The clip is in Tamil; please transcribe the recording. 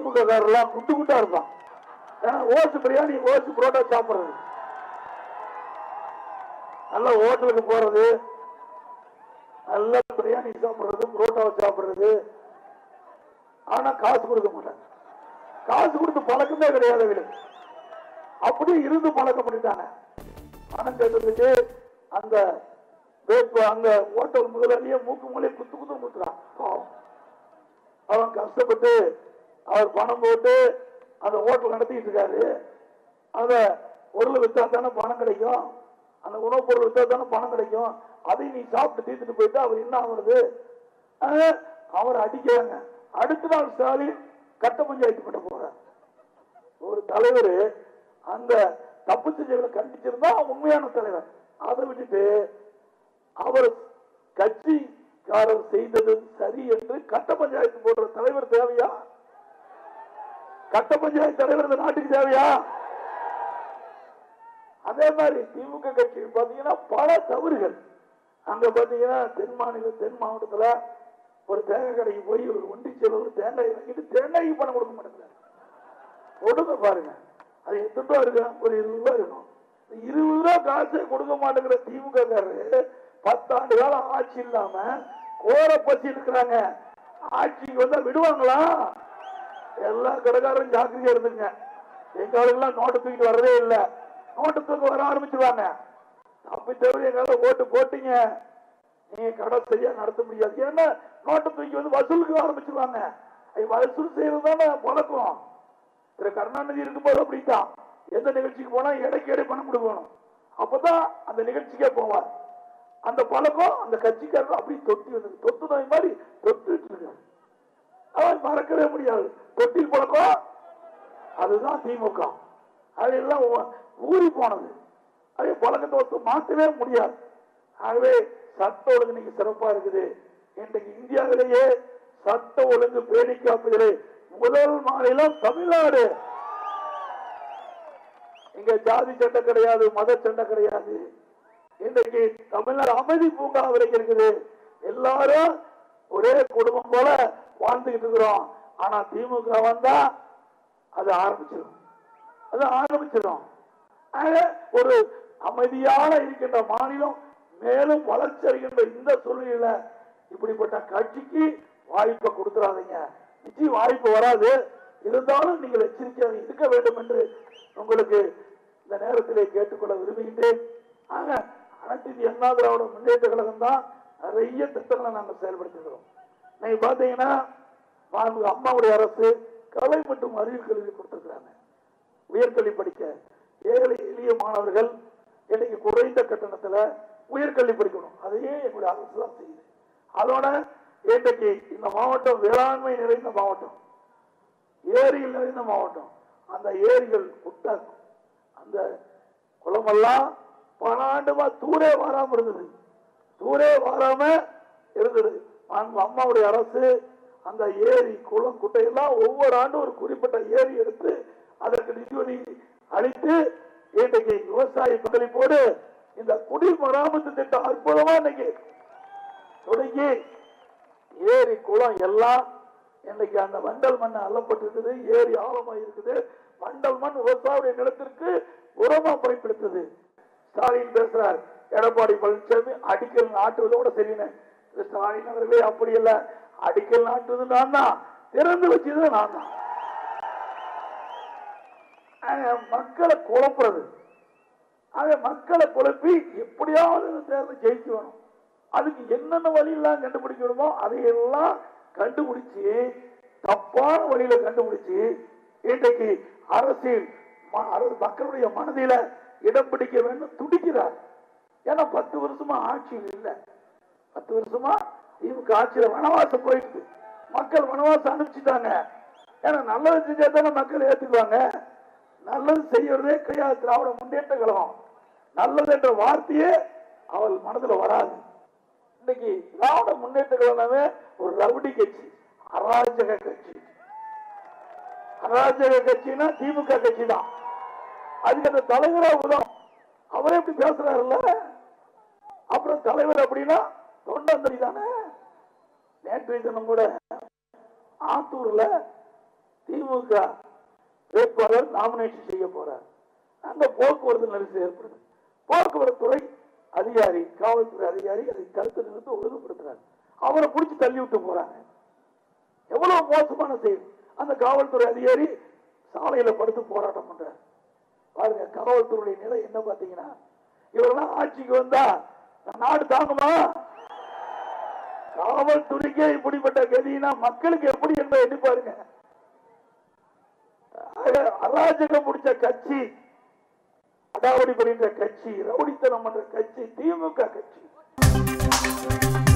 திமுக காரெல்லாம் குண்டு குண்டா இருப்பான். ஓட்டு பிரியாணி ஓட்டு புரோட்டா சாப்பிடுறது, நல்ல ஹோட்டலுக்கு போறது, நல்ல பிரியாணி சாப்பிடுறது, புரோட்டாவை சாப்பிடுறது. ஆனா காசு கொடுக்க மாட்டாங்க. காசு கொடுத்து பழக்கமே கிடையாது அவங்களுக்கு. அப்படியே இருந்து பழக்கம் பண்ணிட்டாங்க. பணம் கேட்டதுக்கு அந்த அங்க ஹோட்டல் முதலாளியே மூக்கு மூலையை குத்து குத்து குத்துறான். அவன் கஷ்டப்பட்டு அவர் பணம் போட்டு அந்த ஹோட்டல் நடத்திட்டு இருக்காரு. அத பொருள் வித்தா தானே பணம் கிடைக்கும், அந்த உணவுப் பொருள் வித்தா தானே பணம் கிடைக்கும். அதை நீ சாப்பிட்டு தீர்த்துட்டு போயிட்டா அவர் என்ன ஆகுறது? அவர் அடிக்கிறாங்க. அடுத்த நாள் ஸ்டாலின் கட்ட பஞ்சாயத்து பண்ண போறார். ஒரு தலைவர் அந்த தப்பு செஞ்சவர்களை கண்டிச்சிருந்தா உண்மையான தலைவர். அதை விட்டுட்டு அவர் கட்சிக்காரர் செய்தது சரி என்று கட்ட பஞ்சாயத்து போடுற தலைவர் தேவையா? கட்ட பஞ்சாயத்து தலைவர் இந்த நாட்டுக்கு தேவையா? அதே மாதிரி திமுக கட்சி பாத்தீங்கன்னா பல தவறுகள். அங்க பாத்தீங்கன்னா தென் மாவட்டத்துல ஒரு தேங்காய் கடைக்கு போய் ஒரு ஒண்டி செலவு தேங்காய் வாங்கிட்டு தேங்காய்க்கு பணம் கொடுக்க மாட்டேங்கிறாங்க. கொடுங்க பாருங்க, அது எத்தனை ரூபா இருக்கு? ஒரு 20 ரூபாய் இருக்கும். 20 ரூபாய் காசை கொடுக்க மாட்டேங்கிற திமுக காரரு 10 ஆண்டு காலம் ஆட்சி இல்லாம கோர பசி இருக்கிறாங்க. ஆட்சிக்கு வந்தா விடுவாங்களா? எல்லா கடைக்காரரும் ஜாக்கிரதையா இருந்துங்க. எங்களுக்கெல்லாம் நோட்டு தூக்கிட்டு வரதே இல்லை. நோட்டு தூக்க வர ஆரம்பிச்சுவாங்க. அப்படி தவிர எங்கால ஓட்டு போட்டீங்க, நீங்க கடை சரியா நடத்த முடியாது. ஏன்னா நோட்டு தூக்கி வந்து வசூலுக்கு ஆரம்பிச்சுவாங்க. வசூல் செய்யறதுதானே பழக்கம். திரு கருணாநிதி இருக்கும்போது அப்படித்தான். எந்த நிகழ்ச்சிக்கு போனா இடைக்கு இடை பணம் கொடுக்கணும். அப்பதான் அந்த நிகழ்ச்சிக்கே போவார். அந்த பழக்கம் அந்த கட்சிக்காரர் அப்படி தொட்டி வந்து தொத்து நோய் மாதிரி தொட்டுட்டு இருக்காரு. அவன் மறக்கவே முடியாது. தொட்டில் பழக்கம் அதுதான் திமுக. அதெல்லாம் ஊறி போனது. அதே பழக்கத்தை மாற்றவே முடியாது. ஆகவே சட்ட ஒழுங்கு இன்னைக்கு சிறப்பா இருக்குது. இன்றைக்கு இந்தியாவிலேயே சட்ட ஒழுங்கு பேணி காப்பதிலே முதல் மாநிலம் தமிழ்நாடு. இங்க ஜாதி சண்டை கிடையாது, மத சண்டை கிடையாது. இன்றைக்கு தமிழ்நாடு அமைதி பூங்கா வரைக்கும் இருக்குது. எல்லாரும் ஒரே குடும்பம் போல வாழ்ந்துகிட்டு இருக்கிறோம். ஆனா திமுக வந்தா அது ஆரம்பிச்சிடும். ஒரு அமைதியான இருக்கின்ற மாநிலம் மேலும் வளர்ச்சி அடைகின்ற இந்த சூழ்நிலையில இப்படிப்பட்ட கட்சிக்கு வாய்ப்பை கொடுத்துறாதீங்க. நிச்சயம் வாய்ப்பு வராது. இருந்தாலும் நீங்கள் எச்சரிக்கையாக இருக்க வேண்டும் என்று உங்களுக்கு இந்த நேரத்திலே கேட்டுக்கொள்ள விரும்புகின்றேன். ஆக அனைத்து இந்திய அண்ணா திராவிட முன்னேற்ற கழகம் தான் நிறைய திட்டங்களை நாங்கள் செயல்படுத்துகிறோம். நீங்க பாத்தீங்கன்னா அம்மாவுடைய அரசு கலை மற்றும் அறிவியல் கல்வி கொடுத்திருக்கிறாங்க. உயர்கல்வி படிக்க ஏழை எளிய மாணவர்கள் இன்னைக்கு குறைந்த கட்டணத்துல உயர்கல்வி படிக்கணும். அதையே எங்களுடைய அரசு தான் செய்யுது. அதோட இன்றைக்கு இந்த மாவட்டம் வேளாண்மை நிறைந்த மாவட்டம், ஏரியில் நிறைந்த மாவட்டம். அந்த ஏரிகள் குட்டாக்கும் அந்த குளமெல்லாம் பல ஆண்டுமா தூரே வராம இருந்தது. அம்மாவுடைய அரசு அந்த ஏரி குளம் குட்டையெல்லாம் ஒவ்வொரு ஆண்டும் ஒரு குறிப்பிட்ட ஏரி எடுத்து அதற்கு நிதி அளித்து இன்றைக்கு விவசாய பங்களிப்போடு இந்த குடிமராமத்து திட்டம் அற்புதமா இன்னைக்கு தொடங்கி ஏரி குளம் எல்லாம் இன்னைக்கு அந்த வண்டல் மண் அள்ளப்பட்டிருக்குது. ஏரி ஆழமா இருக்குது. வண்டல் மண் விவசாய நிலத்திற்கு உரமா பயன்படுத்துது. ஸ்டாலின் பேசுறார், எடப்பாடி பழனிசாமி அடிக்கல் நாட்டுவதோட சரின்னு. ஸ்டாலின் அவர்களே அப்படி இல்ல, அடிக்கல் நாட்டுவது நான் தான், திறந்து வச்சது நான் தான். மக்களை குழப்புறது, மக்களை குழப்பி எப்படியாவது தேர்தலை ஜெயிச்சு வேணும். அதுக்கு என்னென்ன வழியெல்லாம் கண்டுபிடிக்கணுமோ அதையெல்லாம் கண்டுபிடிச்சு தப்பான வழியில கண்டுபிடிச்சு இன்றைக்கு அரசியல் மக்களுடைய மனதில இடம் பிடிக்க வேண்டும் துடிக்கிறார். ஏன்னா 10 வருஷமா ஆட்சியில் இல்லை. 10 வருஷமா திமுக ஆட்சியில வனவாசம் போயிட்டு மக்கள் வனவாசம் அனுப்பிச்சுட்டாங்க. ஏன்னா நல்லது செஞ்சா தானே மக்கள் ஏற்றுக்குவாங்க. நல்லது செய்யறதே கிடையாது திராவிட முன்னேற்ற கழகம். நல்லது என்ற வார்த்தையே அவள் மனதில் வராது. இன்னைக்கு திராவிட முன்னேற்ற கழகமே ஒரு ரவுடி கட்சி, அராஜக கட்சி. அராஜக கட்சினா திமுக கட்சி தான். அதுக்கு அந்த தலைவரா உதவும் அவரே எப்படி பேசுறாருல்ல. அப்புறம் தலைவர் அப்படின்னா தொண்டந்தரி தானே. நேற்றைய தினம் கூட ஆத்தூர்ல திமுக திமுக வேட்பாளர் நாமினேஷன் செய்ய போறார். அங்க போக்குவரத்து நெரிசல் ஏற்படுது. போக்குவரத்து துறை அதிகாரி, காவல்துறை அதிகாரி அதை தடுத்து நிறுத்தி ஒழுங்குபடுத்துறாரு. அவரை பிடிச்சி தள்ளி விட்டு போறாங்க. எவ்வளவு மோசமான செய்தி. அந்த காவல்துறை அதிகாரி சாலையில படுத்து போராட்டம் பண்றாரு. பாருங்க காவல்துறை நிலை என்ன பாத்தீங்கன்னா, இவரெல்லாம் ஆட்சிக்கு வந்தா நாடு தாங்குமா? காவல்துறைக்கே இப்படிப்பட்ட கதினா மக்களுக்கு எப்படி என்பதை எண்ணி பாருங்க. அராஜகம் முடிச்ச கட்சி, அடாவடி படுகின்ற கட்சி, ரவுடித்தனம் பண்ற கட்சி திமுக கட்சி.